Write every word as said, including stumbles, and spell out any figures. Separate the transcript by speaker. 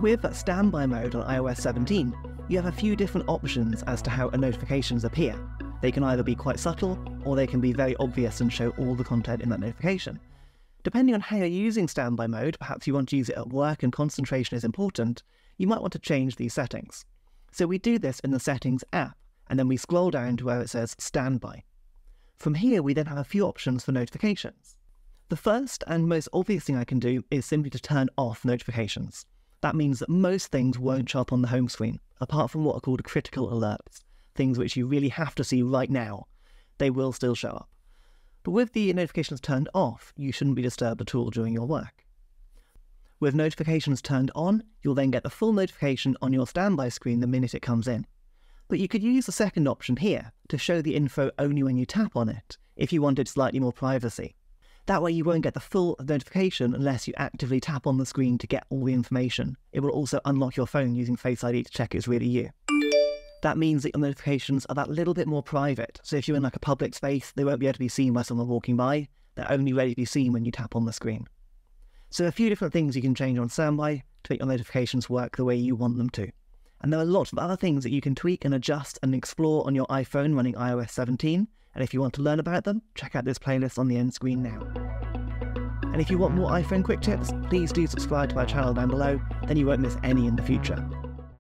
Speaker 1: With Standby mode on i O S seventeen, you have a few different options as to how notifications appear. They can either be quite subtle, or they can be very obvious and show all the content in that notification. Depending on how you're using Standby mode, perhaps you want to use it at work and concentration is important, you might want to change these settings. So we do this in the Settings app, and then we scroll down to where it says Standby. From here, we then have a few options for notifications. The first and most obvious thing I can do is simply to turn off notifications. That means that most things won't show up on the home screen, apart from what are called critical alerts, things which you really have to see right now. They will still show up. But with the notifications turned off, you shouldn't be disturbed at all during your work. With notifications turned on, you'll then get the full notification on your standby screen the minute it comes in. But you could use the second option here to show the info only when you tap on it, if you wanted slightly more privacy. That way you won't get the full notification unless you actively tap on the screen to get all the information. It will also unlock your phone using Face I D to check it's really you. That means that your notifications are that little bit more private, so if you're in like a public space, they won't be able to be seen by someone walking by. They're only ready to be seen when you tap on the screen. So a few different things you can change on Standby to make your notifications work the way you want them to. And there are lots of other things that you can tweak and adjust and explore on your iPhone running i O S seventeen, and if you want to learn about them, check out this playlist on the end screen now. And if you want more iPhone quick tips, please do subscribe to our channel down below, then you won't miss any in the future.